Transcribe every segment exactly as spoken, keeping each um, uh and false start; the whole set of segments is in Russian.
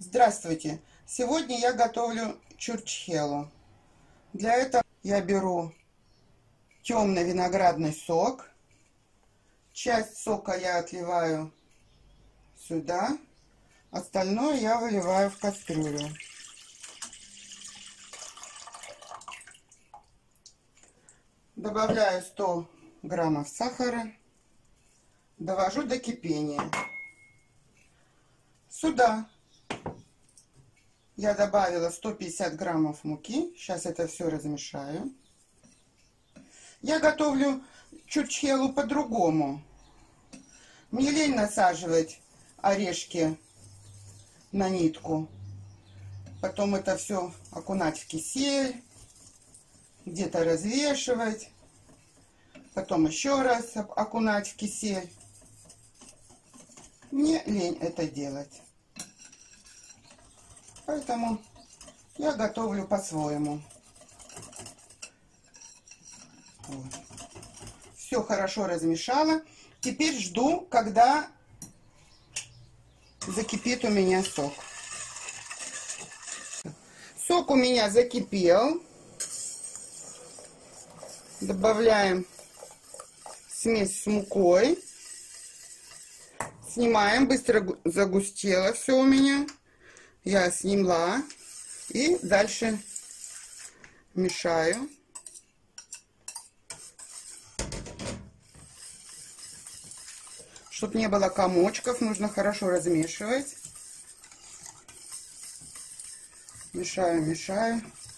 Здравствуйте! Сегодня я готовлю чурчхелу. Для этого я беру темный виноградный сок. Часть сока я отливаю сюда, остальное я выливаю в кастрюлю. Добавляю сто граммов сахара, довожу до кипения. Сюда я добавила сто пятьдесят граммов муки. Сейчас это все размешаю. Я готовлю чурчхелу по-другому. Мне лень насаживать орешки на нитку. Потом это все окунать в кисель. Где-то развешивать. Потом еще раз окунать в кисель. Мне лень это делать. Поэтому я готовлю по-своему. Вот. Все хорошо размешала. Теперь жду, когда закипит у меня сок. Сок у меня закипел. Добавляем смесь с мукой. Снимаем. Быстро загустело все у меня. Я сняла. И дальше мешаю. Чтобы не было комочков, нужно хорошо размешивать. Мешаю, мешаю.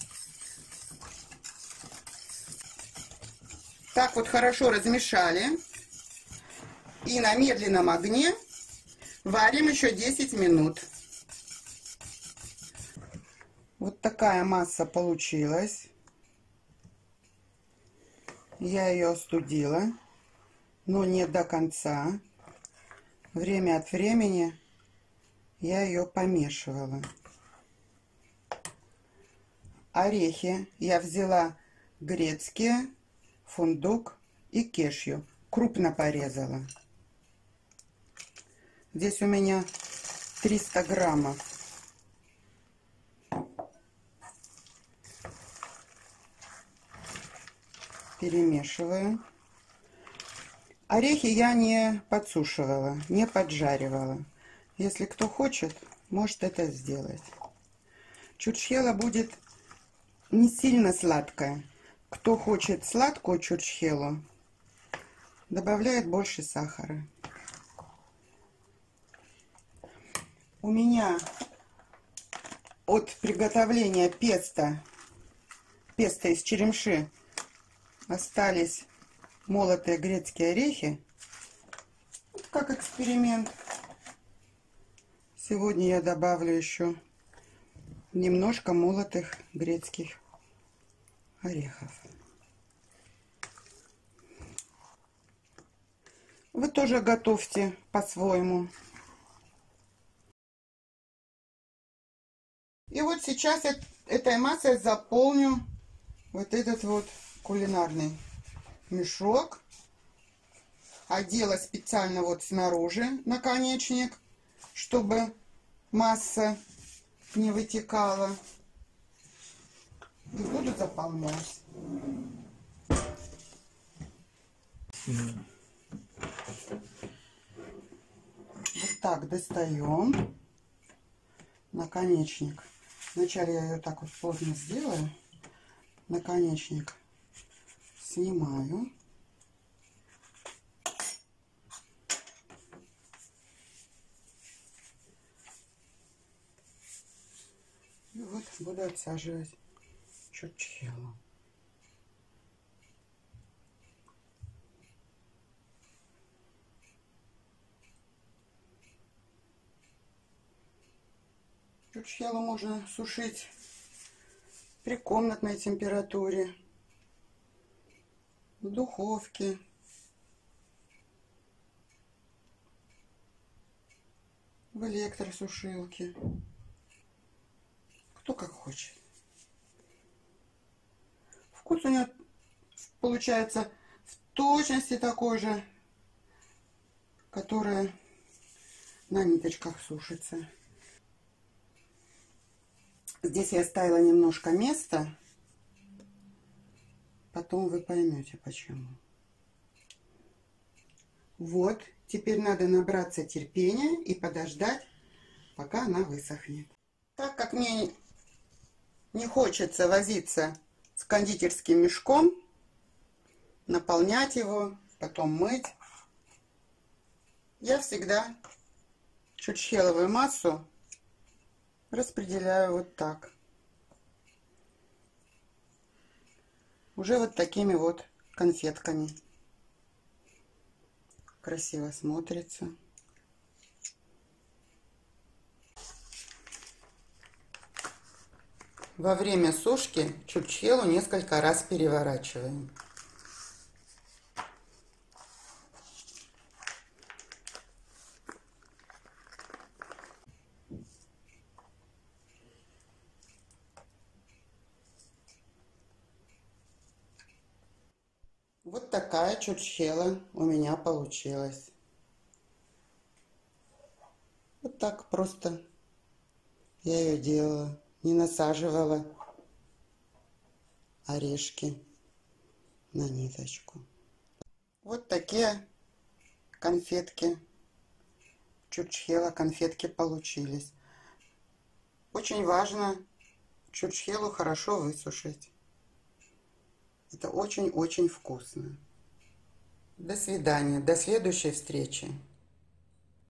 Так вот хорошо размешали. И на медленном огне варим еще десять минут. Вот такая масса получилась. Я ее остудила, но не до конца. Время от времени я ее помешивала. Орехи я взяла грецкие, фундук и кешью. Крупно порезала. Здесь у меня триста граммов. Перемешиваю. Орехи я не подсушивала, не поджаривала. Если кто хочет, может это сделать. Чурчхела будет не сильно сладкая. Кто хочет сладкую чурчхелу, добавляет больше сахара. У меня от приготовления песто, песто из черемши, остались молотые грецкие орехи. Вот как эксперимент. Сегодня я добавлю еще немножко молотых грецких орехов. Вы тоже готовьте по-своему. И вот сейчас этой массой заполню вот этот вот кулинарный мешок. Одела специально вот снаружи наконечник, чтобы масса не вытекала. И буду заполнять. Вот так достаем наконечник. Вначале я ее так вот плотно сделаю. Наконечник снимаю. И вот буду отсаживать чурчхелу. Чурчхелу можно сушить при комнатной температуре, в духовке, в электросушилке. Кто как хочет. Вкус у нее получается в точности такой же, который на ниточках сушится. Здесь я оставила немножко места. Потом вы поймете, почему. Вот. Теперь надо набраться терпения и подождать, пока она высохнет. Так как мне не хочется возиться с кондитерским мешком, наполнять его, потом мыть, я всегда чурчхеловую массу распределяю вот так. Уже вот такими вот конфетками. Красиво смотрится. Во время сушки чурчхелу несколько раз переворачиваем. Вот такая чурчхела у меня получилась. Вот так просто я ее делала. Не насаживала орешки на ниточку. Вот такие конфетки. Чурчхела конфетки получились. Очень важно чурчхелу хорошо высушить. Это очень-очень вкусно. До свидания. До следующей встречи.